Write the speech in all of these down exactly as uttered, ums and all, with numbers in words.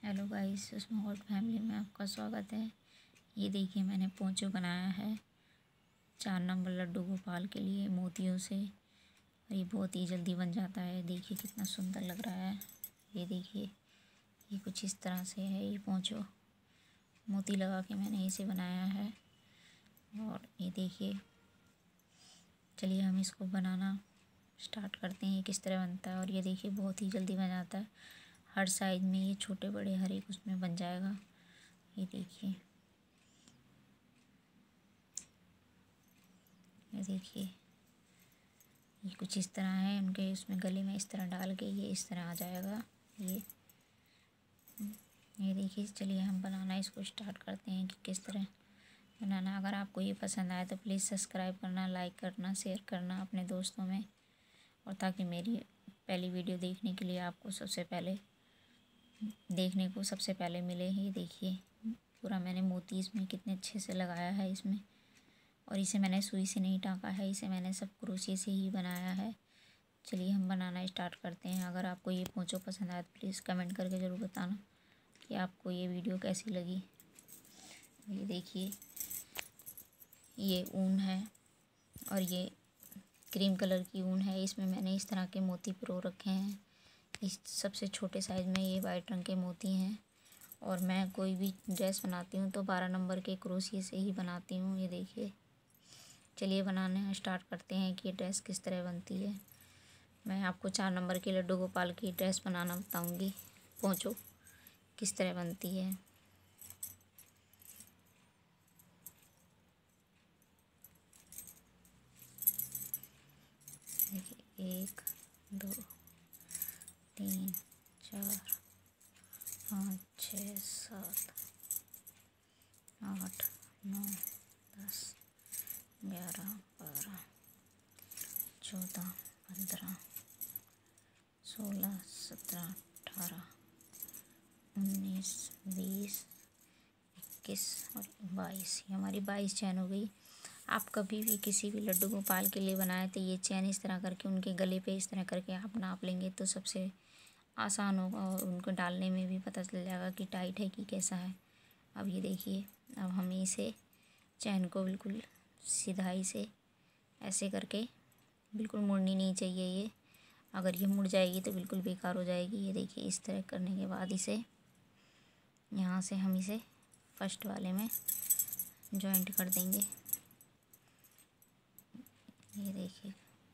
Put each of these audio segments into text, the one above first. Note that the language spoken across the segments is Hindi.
हेलो गाइस, स्मार्ट फैमिली में आपका स्वागत है। ये देखिए मैंने पोंचो बनाया है चार नंबर लड्डू गोपाल के लिए मोतियों से। और ये बहुत ही जल्दी बन जाता है। देखिए कितना सुंदर लग रहा है। ये देखिए ये कुछ इस तरह से है। ये पोंचो मोती लगा के मैंने इसे बनाया है। और ये देखिए, चलिए हम इसको बनाना स्टार्ट करते हैं किस तरह बनता है। और ये देखिए बहुत ही जल्दी बन जाता है। हर साइज में ये छोटे बड़े हर एक उसमें बन जाएगा। ये देखिए ये देखिए ये कुछ इस तरह है। उनके उसमें गले में इस तरह डाल के ये इस तरह आ जाएगा। ये ये देखिए, चलिए हम बनाना इसको स्टार्ट करते हैं कि किस तरह बनाना। अगर आपको ये पसंद आए तो प्लीज़ सब्सक्राइब करना, लाइक करना, शेयर करना अपने दोस्तों में। और ताकि मेरी पहली वीडियो देखने के लिए आपको सबसे पहले देखने को सबसे पहले मिले। ही देखिए पूरा मैंने मोती इसमें कितने अच्छे से लगाया है इसमें। और इसे मैंने सुई से नहीं टाँका है, इसे मैंने सब क्रोशिया से ही बनाया है। चलिए हम बनाना स्टार्ट करते हैं। अगर आपको ये पोंचो पसंद आए तो प्लीज़ कमेंट करके ज़रूर बताना कि आपको ये वीडियो कैसी लगी। ये देखिए ये ऊन है और ये क्रीम कलर की ऊन है। इसमें मैंने इस तरह के मोती पिरो रखे हैं। इस सबसे छोटे साइज़ में ये वाइट रंग के मोती हैं। और मैं कोई भी ड्रेस बनाती हूँ तो बारह नंबर के क्रोशिया से ही बनाती हूँ। ये देखिए, चलिए बनाने स्टार्ट करते हैं कि ये ड्रेस किस तरह बनती है। मैं आपको चार नंबर के लड्डू गोपाल की ड्रेस बनाना बताऊँगी। पोंचो किस तरह बनती है। देखिए एक दो तीन चार पाँच छः सात आठ नौ दस ग्यारह बारह चौदह पंद्रह सोलह सत्रह अठारह उन्नीस बीस इक्कीस और बाईस। ये हमारी बाईस चैन हो गई। आप कभी भी किसी भी लड्डू गोपाल के लिए बनाए तो ये चैन इस तरह करके उनके गले पे इस तरह करके आप नाप लेंगे तो सबसे आसान होगा। और उनको डालने में भी पता चल जाएगा कि टाइट है कि कैसा है। अब ये देखिए, अब हमें इसे चैन को बिल्कुल सीधाई से ऐसे करके बिल्कुल मुड़नी नहीं चाहिए। ये अगर ये मुड़ जाएगी तो बिल्कुल बेकार हो जाएगी। ये देखिए इस तरह करने के बाद इसे यहाँ से हम इसे फर्स्ट वाले में जॉइंट कर देंगे। ये देखिए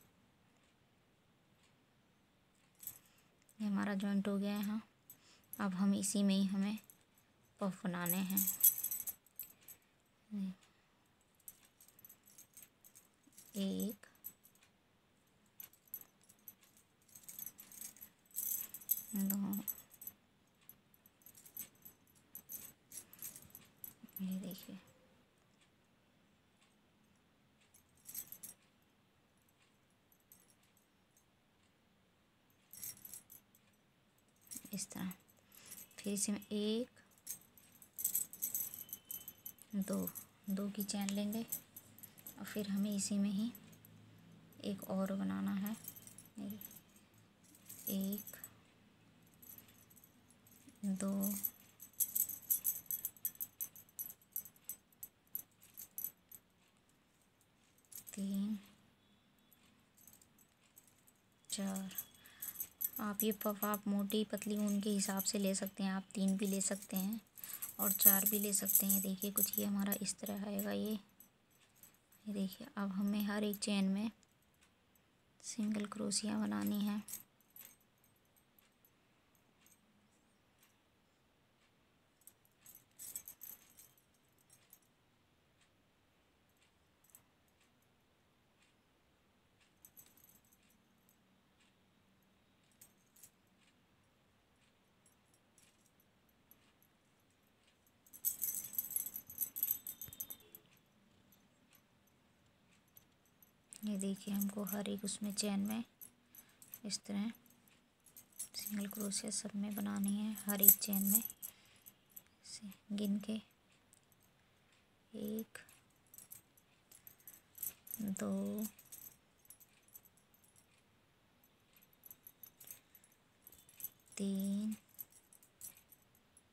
ये हमारा जॉइंट हो गया है। हाँ, अब हम इसी में ही हमें पफ बनाने हैं। एक दो, ये देखिए इस तरह। फिर इसे में एक दो दो की चैन लेंगे और फिर हमें इसी में ही एक और बनाना है। एक दो तीन चार। आप ये पफ आप मोटी पतली ऊन के हिसाब से ले सकते हैं। आप तीन भी ले सकते हैं और चार भी ले सकते हैं। देखिए कुछ ये हमारा इस तरह आएगा। ये ये देखिए, अब हमें हर एक चेन में सिंगल क्रोशिया बनानी है। ये देखिए हमको हर एक उसमें चैन में इस तरह सिंगल क्रोशिया सब में बनानी है। हर एक चैन में से गिन के एक दो तीन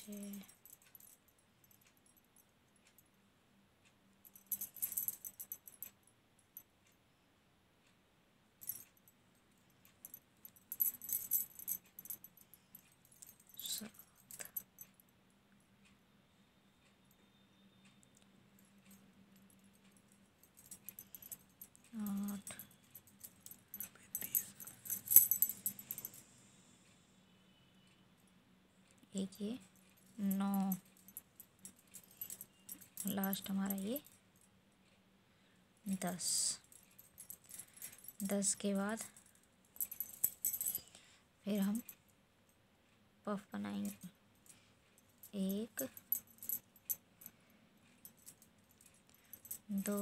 छः, सात, आठ, एक ये नौ, लास्ट हमारा ये दस। दस के बाद फिर हम पफ बनाएंगे। एक, दो,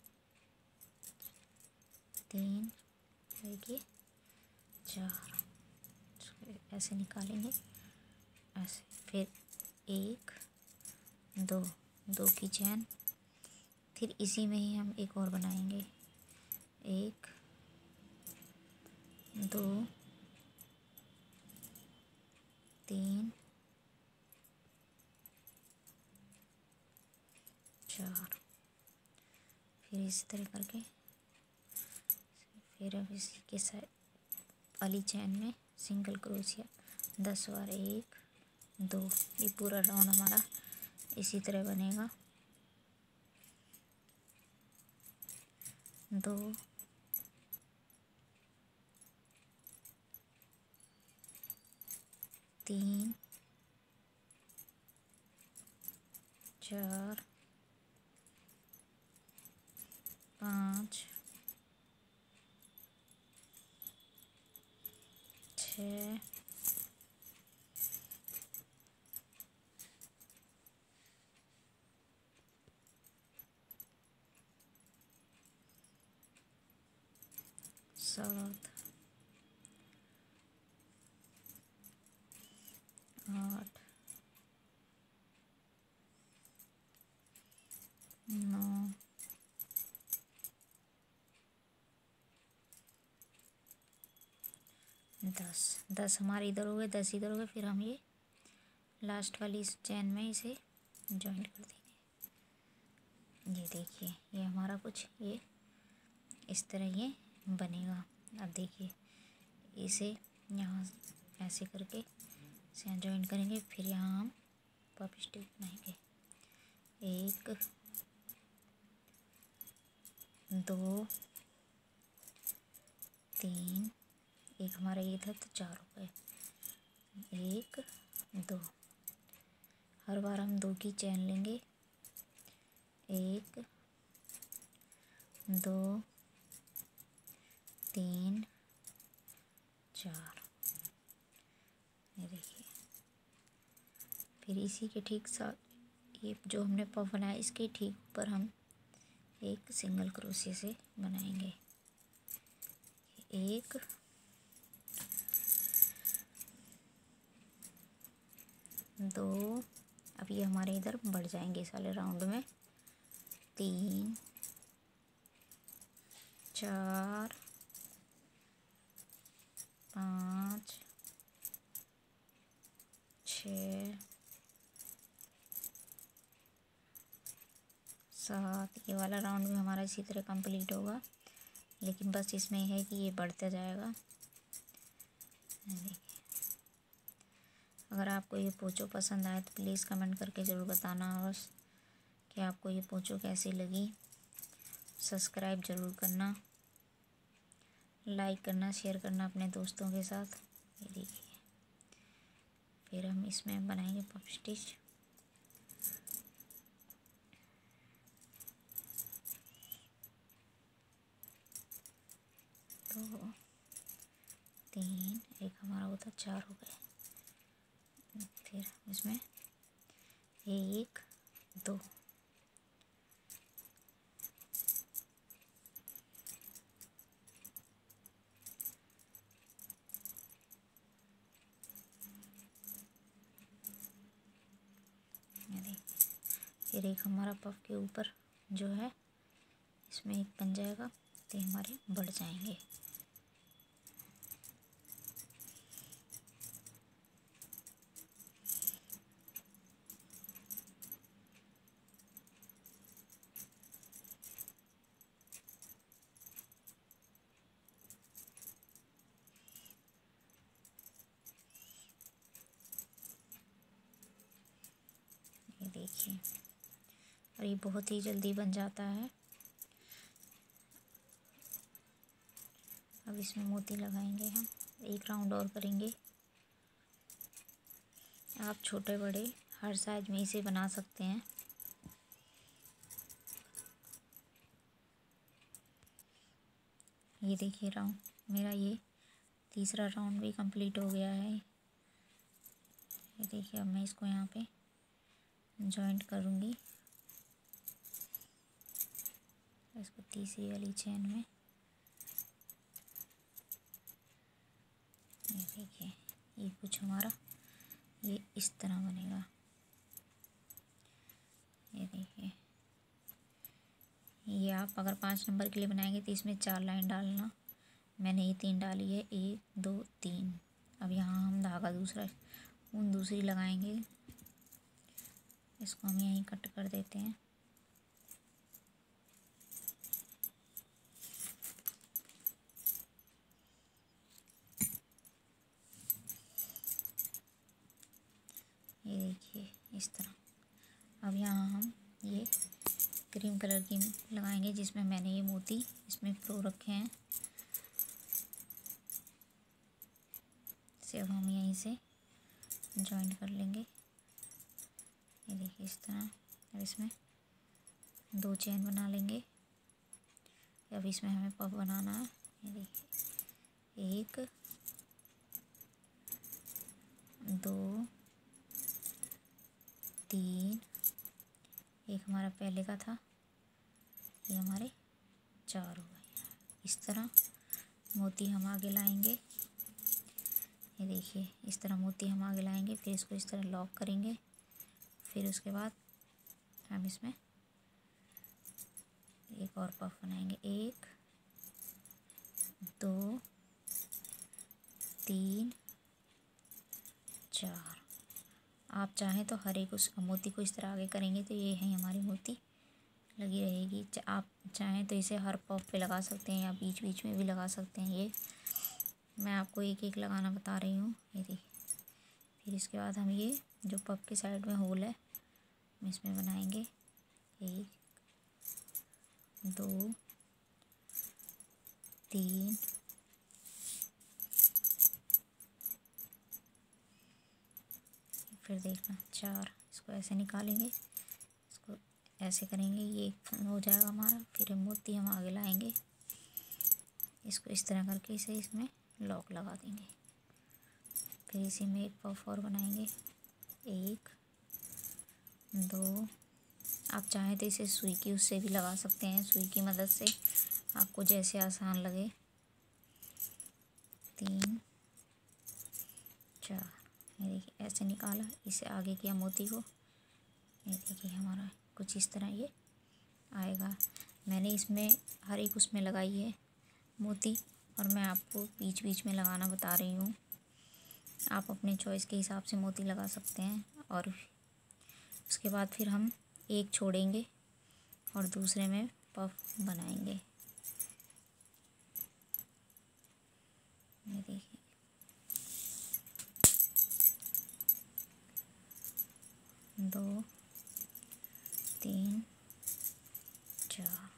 तीन, देखिए चार, ऐसे निकालेंगे ऐसे। फिर एक, दो, दो की चैन। फिर इसी में ही हम एक और बनाएंगे। एक, दो, तीन, चार। फिर इसी तरह करके फिर अब इसी के साथ वाली चैन में सिंगल क्रोशिया दस बार। एक, दो, ये पूरा राउंड हमारा इसी तरह बनेगा। दो, तीन, चार, पाँच, छः, सात, आठ, नौ, दस। दस हमारे इधर हो गए, दस इधर हो गए। फिर हम ये लास्ट वाली इस चैन में इसे जॉइंट कर देंगे। ये देखिए, ये हमारा कुछ ये इस तरह ये बनेगा। अब देखिए, इसे यहाँ ऐसे करके इसे यहाँ जॉइंट करेंगे। फिर यहाँ हम पफ स्टिक बनाएंगे। एक, दो, तीन, एक हमारा ये था तो चार हो गए। एक, दो, हर बार हम दो की चैन लेंगे। एक, दो, तीन, चार, ये देखिए। फिर इसी के ठीक साथ ये जो हमने पफ बनाया इसके ठीक ऊपर हम एक सिंगल क्रोशिया से बनाएंगे। एक, दो, अब ये हमारे इधर बढ़ जाएंगे इस वाले राउंड में। तीन, चार, पाँच, छः, सात। ये वाला राउंड भी हमारा इसी तरह कंप्लीट होगा, लेकिन बस इसमें है कि ये बढ़ता जाएगा। देखिए, अगर आपको ये पोंचो पसंद आए तो प्लीज़ कमेंट करके ज़रूर बताना और कि आपको ये पोंचो कैसी लगी। सब्सक्राइब ज़रूर करना, लाइक करना, शेयर करना अपने दोस्तों के साथ। ये देखिए, फिर हम इसमें बनाएंगे पफ स्टिच। दो, तीन, एक हमारा होता चार हो गए। फिर इसमें एक, दो, फिर एक हमारा पफ के ऊपर जो है इसमें एक बन जाएगा, तो हमारे बढ़ जाएंगे। देखिए, और ये बहुत ही जल्दी बन जाता है। अब इसमें मोती लगाएंगे हम, एक राउंड और करेंगे। आप छोटे बड़े हर साइज में इसे बना सकते हैं। ये देखिए राउंड मेरा ये तीसरा राउंड भी कंप्लीट हो गया है। ये देखिए, अब मैं इसको यहाँ पे जॉइंट करूँगी, इसको तीसरी वाली चेन में। ये देखिए, ये कुछ हमारा ये इस तरह बनेगा। ये देखिए, ये आप अगर पाँच नंबर के लिए बनाएंगे तो इसमें चार लाइन डालना। मैंने ये तीन डाली है, एक दो तीन। अब यहाँ हम धागा दूसरा ऊन दूसरी लगाएंगे। इसको हम यहीं कट कर देते हैं। ये देखिए इस तरह। अब यहाँ हम ये क्रीम कलर की लगाएंगे, जिसमें मैंने ये मोती इसमें प्रो रखे हैं। इसे अब हम यहीं से जॉइन कर लेंगे। ये देखिए इस तरह। अब इसमें दो चेन बना लेंगे। अब इसमें हमें पफ बनाना है। ये देखिए, एक दो तीन, एक हमारा पहले का था, ये हमारे चार हो गए। इस तरह मोती हम आगे लाएंगे। ये देखिए, इस तरह मोती हम आगे लाएंगे, फिर इसको इस तरह लॉक करेंगे। फिर उसके बाद हम इसमें एक और पफ बनाएंगे। एक दो तीन चार। आप चाहें तो हर एक उस मोती को इस तरह आगे करेंगे तो ये है हमारी मोती लगी रहेगी। आप चाहें तो इसे हर पफ पे लगा सकते हैं या बीच बीच में भी लगा सकते हैं। ये मैं आपको एक एक लगाना बता रही हूँ। ये देखिए, फिर इसके बाद हम ये जो पफ के साइड में होल है हम इसमें बनाएंगे। एक दो तीन फिर देखना चार। इसको ऐसे निकालेंगे, इसको ऐसे करेंगे, ये हो जाएगा हमारा। फिर मोती हम आगे लाएंगे, इसको इस तरह करके इसे इसमें लॉक लगा देंगे। फिर इसी में एक पफ और बनाएंगे। एक दो, आप चाहें तो इसे सुई की उससे भी लगा सकते हैं, सुई की मदद से, आपको जैसे आसान लगे। तीन चार। ये देखिए ऐसे निकाला, इसे आगे किया मोती को। ये देखिए हमारा कुछ इस तरह ये आएगा। मैंने इसमें हर एक उसमें लगाई है मोती, और मैं आपको बीच बीच में लगाना बता रही हूँ। आप अपने चॉइस के हिसाब से मोती लगा सकते हैं। और उसके बाद फिर हम एक छोड़ेंगे और दूसरे में पफ बनाएंगे। ये देखिए, दो तीन चार।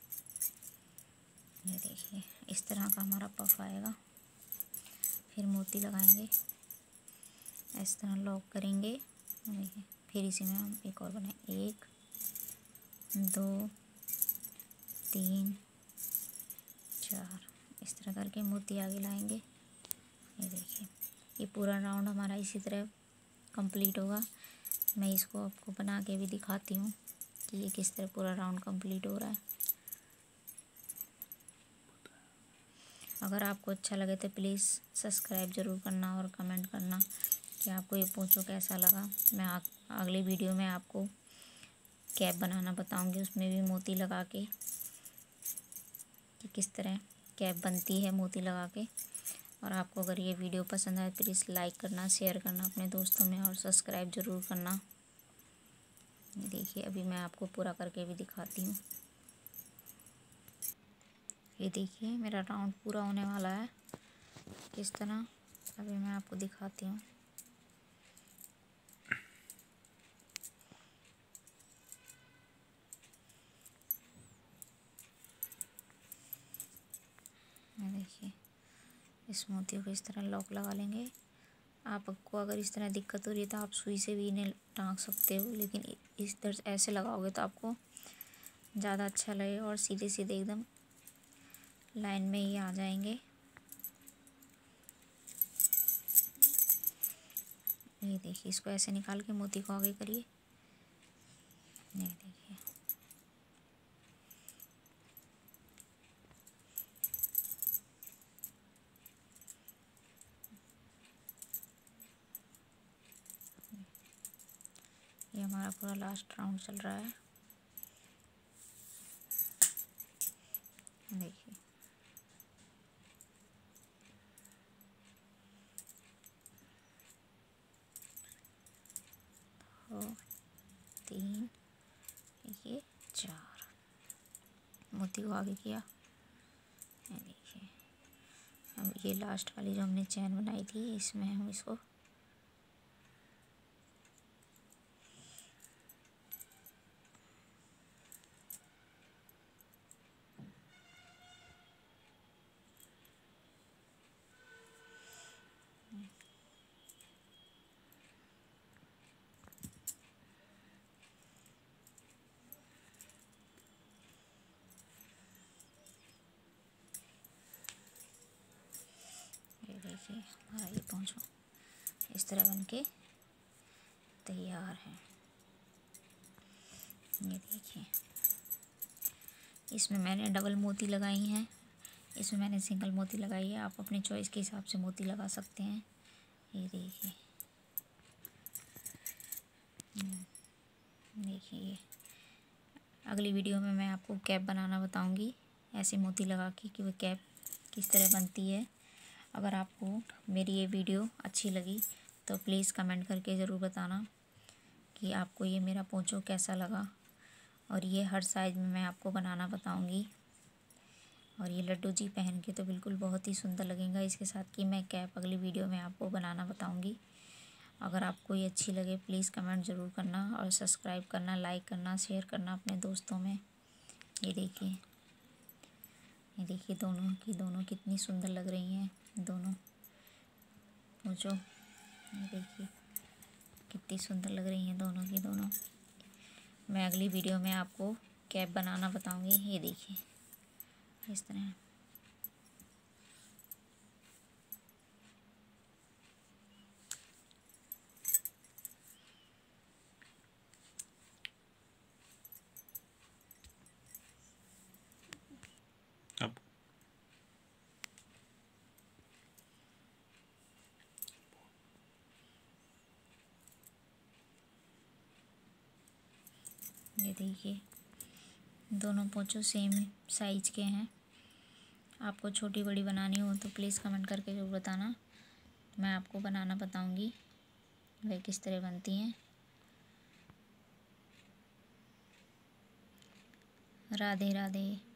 ये देखिए इस तरह का हमारा पफ आएगा। फिर मोती लगाएंगे, इस तरह लॉक करेंगे। देखिए, फिर इसी में हम एक और बनाएंगे। एक दो तीन चार। इस तरह करके मोती आगे लाएंगे। ये देखिए, ये पूरा राउंड हमारा इसी तरह कंप्लीट होगा। मैं इसको आपको बना के भी दिखाती हूँ कि ये किस तरह पूरा राउंड कंप्लीट हो रहा है। अगर आपको अच्छा लगे तो प्लीज़ सब्सक्राइब ज़रूर करना और कमेंट करना कि आपको ये पोंचो कैसा लगा। मैं आ, अगले वीडियो में आपको कैप बनाना बताऊंगी, उसमें भी मोती लगा के कि किस तरह कैप बनती है मोती लगा के। और आपको अगर ये वीडियो पसंद आए तो प्लीज़ लाइक करना, शेयर करना अपने दोस्तों में, और सब्सक्राइब ज़रूर करना। देखिए अभी मैं आपको पूरा करके भी दिखाती हूँ। ये देखिए मेरा राउंड पूरा होने वाला है किस तरह। अभी मैं आपको दिखाती हूँ। इस मोतियों को इस तरह लॉक लगा लेंगे। आपको अगर इस तरह दिक्कत हो रही है तो आप सुई से भी इन्हें टाँग सकते हो, लेकिन इस तरह ऐसे लगाओगे तो आपको ज़्यादा अच्छा लगेगा और सीधे सीधे एकदम लाइन में ही आ जाएंगे। ये देखिए, इसको ऐसे निकाल के मोती को आगे करिए। ये देखिए, ये हमारा पूरा लास्ट राउंड चल रहा है। देखिए, दो, तीन, ये चार, मोती को आगे किया। ये देखिए, अब ये लास्ट वाली जो हमने चैन बनाई थी, इसमें हम इसको देखिए, हमारा ये पोंछो इस तरह बन के तैयार है। ये देखिए, इसमें मैंने डबल मोती लगाई हैं, इसमें मैंने सिंगल मोती लगाई है। आप अपने चॉइस के हिसाब से मोती लगा सकते हैं। ये देखिए, देखिए अगली वीडियो में मैं आपको कैप बनाना बताऊंगी, ऐसे मोती लगा के कि वो कैप किस तरह बनती है। अगर आपको मेरी ये वीडियो अच्छी लगी तो प्लीज़ कमेंट करके ज़रूर बताना कि आपको ये मेरा पोंछो कैसा लगा। और ये हर साइज़ में मैं आपको बनाना बताऊंगी। और ये लड्डू जी पहन के तो बिल्कुल बहुत ही सुंदर लगेगा। इसके साथ कि मैं कैप अगली वीडियो में आपको बनाना बताऊंगी। अगर आपको ये अच्छी लगे प्लीज़ कमेंट ज़रूर करना और सब्सक्राइब करना, लाइक करना, शेयर करना अपने दोस्तों में। ये देखिए, ये देखिए दोनों की दोनों कितनी सुंदर लग रही हैं दोनों पोंछो। ये देखिए कितनी सुंदर लग रही हैं दोनों की दोनों। मैं अगली वीडियो में आपको कैप बनाना बताऊंगी। ये देखिए इस तरह। अब ये देखिए दोनों पोंछो सेम साइज के हैं। आपको छोटी बड़ी बनानी हो तो प्लीज़ कमेंट करके ज़रूर बताना, मैं आपको बनाना बताऊंगी वह किस तरह बनती हैं। राधे राधे।